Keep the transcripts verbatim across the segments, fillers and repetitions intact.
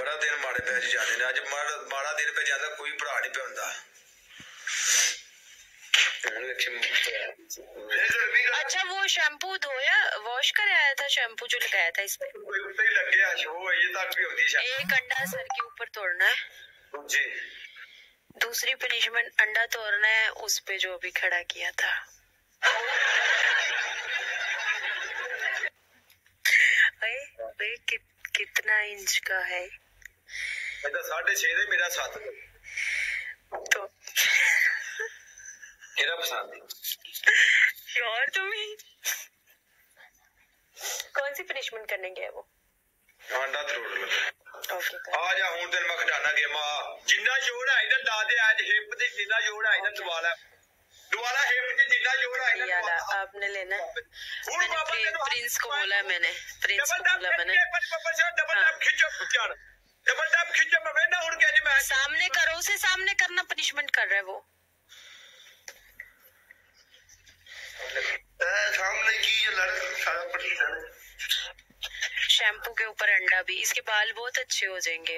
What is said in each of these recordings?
बड़ा दिन माड़े पे जाते ने, अज माड़ा दिन पे जाता कोई भरा नहीं पे हुंदा। अच्छा वो शैम्पू धोया वॉश कर आया था, शैम्पू जो लगाया था इसमें ऊपर ही लग गया शो, ये तक भी होती है। एक अंडा सर के ऊपर तोड़ना है जी। दूसरी पनिशमेंट अंडा तोड़ना है उस पे जो भी खड़ा किया था। भाई भाई कि, कितना इंच का है? साढ़े छह है मेरा सात तो मेरा पसंद है यार। तुम्हें कौन सी पनिशमेंट करने गया वो? अंडा तोड़ लो। ओके आ जा हूं तेन मैं खटाना के मां जिन्ना जोड़ है इधर ला दे आज हिप ते जिन्ना जोड़ है इधर दबाला दबाला हिप ते जिन्ना जोड़ है इधर यार आपने लेना है। मैंने प्रिंस को बोला है, मैंने प्रिंस को बोला मैंने डबल टैप खींचो यार, डबल टैप खींचो मैं वेंदा उड़ के जी मैं सामने करो, उसे सामने करना पनिशमेंट कर रहा है वो। सामने की ये लड़ सारा पनिशमेंट। शैम्पू के ऊपर अंडा भी, इसके बाल बहुत अच्छे हो जाएंगे।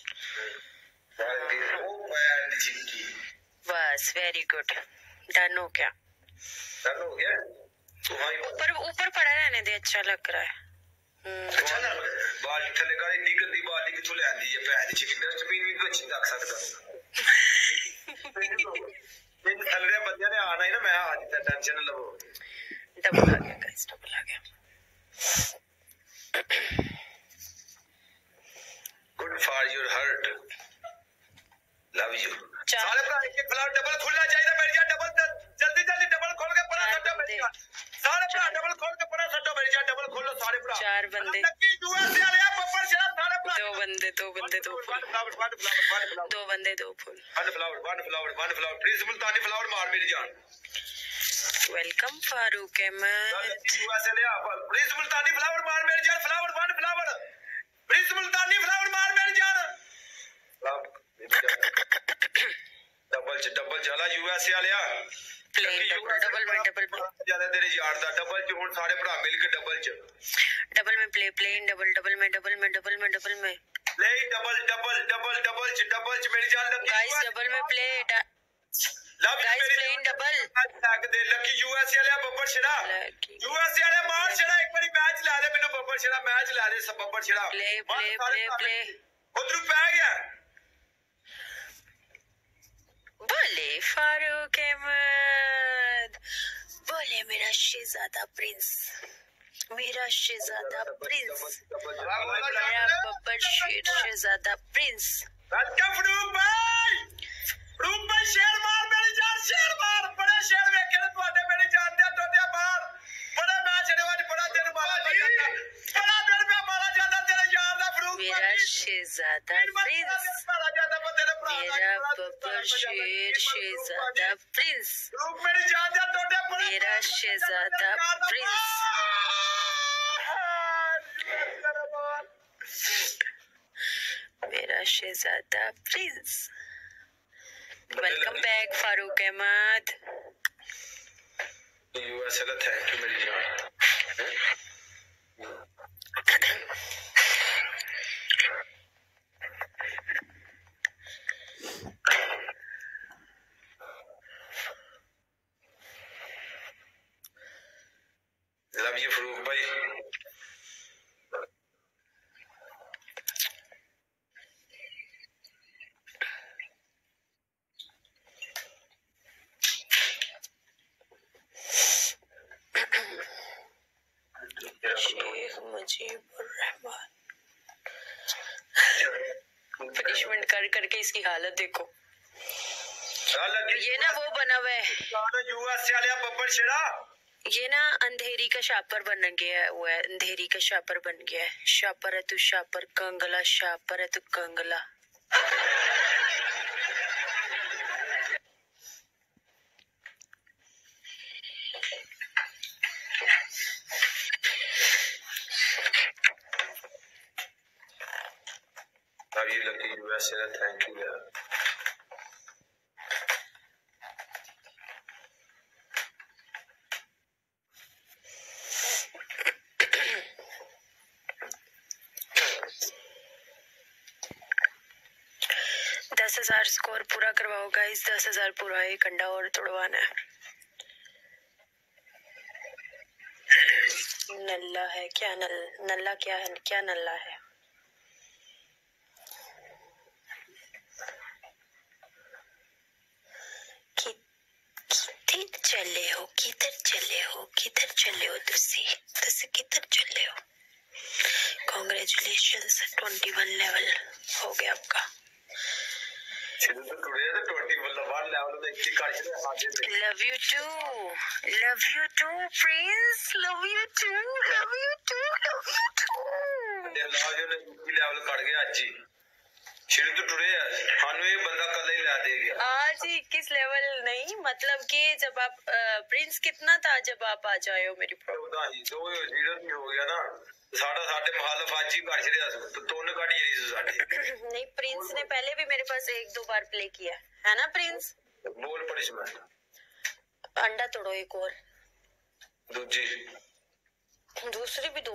बस वेरी गुड, डन हो गया। डन हो गया। ऊपर ऊपर पड़ा रहने दे, अच्छा लग रहा है। अच्छा लग रहा है। बाल थले का इतनी गंदी बाल किथों ले आंदी है भैन दी, डस्टबिन भी तो अच्छी रख सकदा। इन थलरे बंदे ने आना ही ना, मैं आज तक टेंशन न लो। डबल आ गया गाइस, डबल आ गया। Good for your heart, love you. सारे भरा एक फ्लावर डबल खुलना चाहिए मेरे यार, डबल जल्दी जल्दी डबल खोल के पड़ा सट्टा मेरे यार, सारे भरा डबल खोल के पड़ा सट्टा मेरे यार, डबल खोलो सारे भरा। चार बंदे, लकी यूएस वाले आ पप्पड़ शराब सारे भरा। दो बंदे दो बंदे दो फूल, दो बंदे दो फूल। One flower one flower one flower please Multani flower मार मेरी जान। वेलकम फारूक अहमद। यूएस वाले आ प्लीज मुल्तानी फ्लावर मार मेरी जान, flower one flower please Multani flower मार मेरी जान। डबल च डबल चला यूएस वाले आ प्लेन डबल डबल में डबल में ज्यादा तेरे यार दा डबल च हुन सारे भरा मिल के डबल च डबल में प्ले प्लेन डबल डबल में डबल में डबल में डबल में play double double double double च डबल च मेरी जान लगी गाइस डबल में play love guys plane double tag दे लकी यूएस वाले बब्बर छड़ा यूएस वाले मार छड़ा एक बारी मैच ला दे मेनू बब्बर छड़ा मैच ला दे सब बब्बर छड़ा प्ले प्ले प्ले प्ले उधर पै गया। बोले फारूक अहमद, बोले मेरा शहजादा प्रिंस, मेरा शहजादा प्रिंस, मेरा बब्बर शेर शहजादा प्रिंस। वेलकम फरूक भाई, फरूक भाई शेर मार मेरी जान, शेर मार बड़े शेर वेखे ने ਤੁਹਾਡੇ मेरी जान दे टोटे मार बड़े मैच ने आज बड़ा दिन मारा जाता, बड़ा दिन पे मारा जाता तेरे यार दा फरूक भाई, मेरा शहजादा प्रिंस, मेरा बब्बर शेर शहजादा प्रिंस, फरूक मेरी जान दे टोटे मेरा शहजादा प्रिंस, मेरा शहजादा prince. Welcome back Farooq Ahmed. US का थैंक यू मेरी जान। लव यू फरूक भाई। शेख मुजीबुर रहमान। पनिशमेंट कर करके इसकी हालत देखो, ये ना वो बना हुआ है यूएस वाले बब्बर छड़ा, ये ना अंधेरी का शापर बन गया है, वो है अंधेरी का शापर बन गया है। शापर है तू शापर, कंगला शापर है तू कंगला। अब ये लकी यूएस वाला थैंक यू यार। दस हजार स्कोर पूरा करवाओ गाइस, दस हजार पूरा, एक अंडा और तोड़वाना है। नल्ला है क्या? नल नल्ला क्या है? क्या नल्ला है? कि, किधर चले हो? किधर चले हो? किधर चले हो? तुसी तुसी किधर चले हो? कॉन्ग्रेचुलेशंस, ट्वेंटी वन लेवल हो गया आपका। Love you too, love you too prince, love you too, love you too, love you too. Level cut गया आज ही, शुरू तो टुडे है, हानु ये बंदा कल ही ला दे गया आज ही। इक्कीस लेवल नहीं, मतलब कि जब आप प्रिंस कितना था जब आप आ जाए हो मेरी प्रोग्राम ही तो जीरो नहीं हो गया ना, साढ़ा साढ़े मुखालफ आज ही कर छड़िया तो तोने काट यही साढ़े। नहीं, प्रिंस ने पहले भी मेरे पास एक दो बार प्ले किया है ना प्रिंस। बोल पनिशमेंट, अंडा तोड़ो एक और, दूसरी दूसरी भी दो,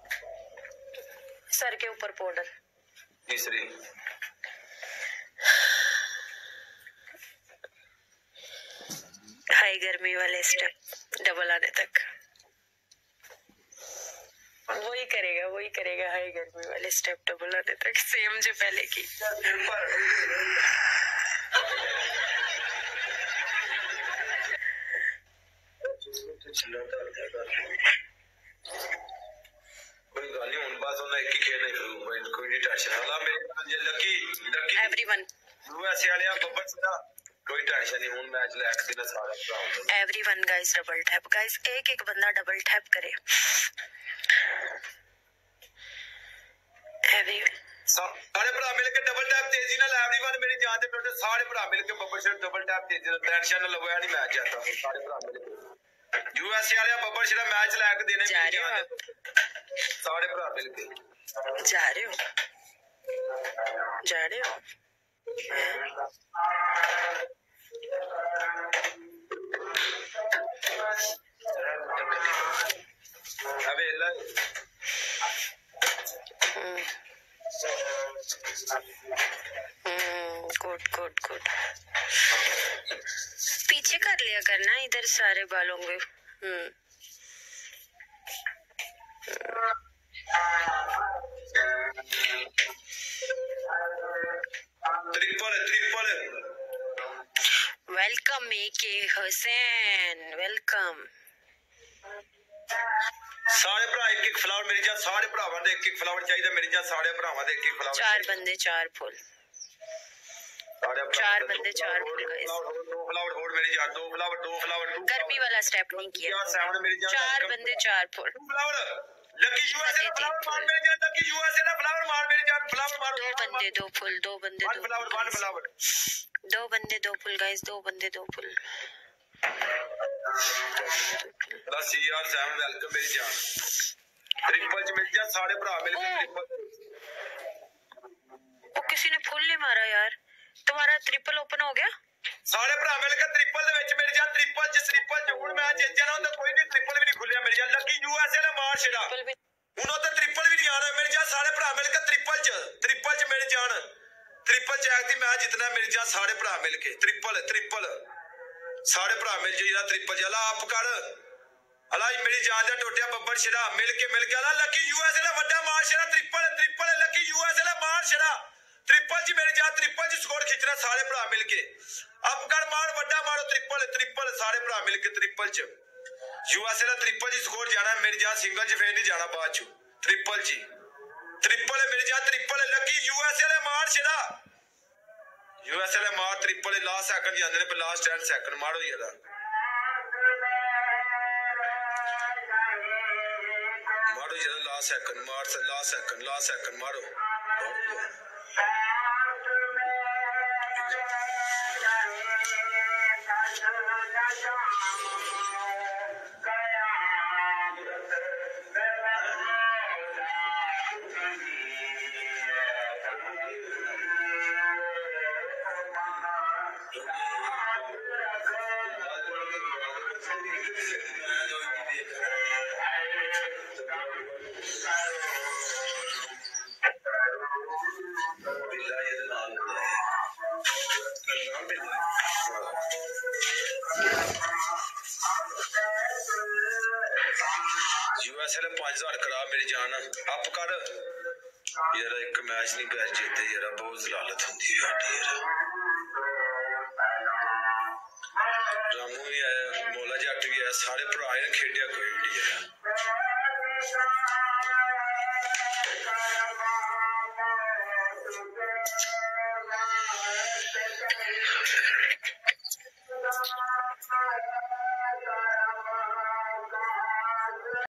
सर के ऊपर पाउडर, तीसरी हाई गर्मी वाले स्टेप डबल आने तक वही करेगा, वही करेगा हाई गर्मी वाले स्टेप डबल आने तक, सेम जो पहले की। कोई गल नहीं, हुन बस उन्हें एक ही खेल नहीं, कोई नहीं टेंशन वाला। मेरे लकी लकी एवरीवन यूएसए वाले बब्बर सीधा कोई टेंशन नहीं, हुन मैच ले एक दिन सारा। Everyone guys double tap, guys एक एक बंदा डबल टैप करे। एवरीवन सारे भरा मिलके डबल टैप तेजी ना, एवरीवन मेरी जान दे टोटे सारे भरा मिलके बब्बर शेर डबल टैप तेजी ना, टेंशन ना लो, नहीं मैच आता सारे भरा मिलके यूएसए वाले बब्बर शेर मैच लेके देने जा रहे हो आप? सारे भरा मिलके जा रहे हो, जा रहे हो। अबे ला गुड गुड गुड, पीछे कर लिया करना इधर सारे बालों में। Hmm triple triple welcome A K Hussain, welcome. सारे भरा एक एक फ्लावर मेरी जान, सारे भरावां दे एक एक फ्लावर चाहिए मेरी जान, सारे भरावां दे एक एक फ्लावर। चार बंदे चार फुल, चार बंदे चार फुल गाइस। दो फ्लावर होल्ड मेरी जान, दो फ्लावर दो फ्लावर टू, गर्मी वाला स्टेप नहीं किया। सेवन मेरी जान, चार बंदे चार फुल, फ्लावर लकी यूएसए फ्लावर मार मेरी जान, लकी यूएसए ना फ्लावर मार मेरी जान, फ्लावर मार। दो बंदे दो फुल, दो बंदे वन फ्लावर वन फ्लावर, दो बंदे दो फुल गाइस, दो बंदे दो फुल। बस यार सेवन वेलकम मेरी जान, ट्रिपल च मेरी जान सारे भरा मिलके ट्रिपल। ओ किसी ने फुल नहीं मारा यार, तुम्हारा ट्रिपल ओपन हो गया। सारे भरा मिलके ट्रिपल दे विच मेरी जान, ट्रिपल च ट्रिपल च हुन मैच जित जाना हुंदा, कोई नहीं ट्रिपल भी नहीं खुलिया मेरी जान, लकी यूएसए ने मार छड़ा हुन ओते ट्रिपल भी नहीं आना मेरी जान, सारे भरा मिलके ट्रिपल च ट्रिपल च मेरी जान, ट्रिपल च एक दी मैच जितना मेरी जान, सारे भरा मिलके ट्रिपल ट्रिपल सारे भरा मिल जो ट्रिपल चला आप कर अला मेरी जान दे टोटिया बब्बर छड़ा मिलके मिलके अला लकी यूएसए ने वड्डा मार छड़ा, ट्रिपल ट्रिपल लकी यूएसए ने मार छड़ा, ट्रिपल च मेरी जान, ट्रिपल च स्कोर खिंचना सारे भरा मिलके, अप कर मार वड्डा मारो, ट्रिपल ट्रिपल सारे भरा मिलके ट्रिपल च यूएसए ने ट्रिपल च स्कोर जाना मेरी जान, सिंगल च फेर नहीं जाना बाद च, ट्रिपल च ट्रिपल मेरी जान, ट्रिपल लकी यूएसए ने मार छड़ा, यूएसए ने मार ट्रिपल, लास्ट सेकंड जांदे ने, लास्ट टेन सेकंड मारो यार, मारो यार लास्ट सेकंड मार, लास्ट सेकंड लास्ट सेकंड मारो, बिल्ला यूएस वाले पांच हजार करा मेरी जान अप कर यार एक मैच नहीं पैर जीते यार बहुत जलालत होंदी है साडी यार रामू भी आया मोला जट भी आया सारे भरा ने खेडिया कोई भी नहीं है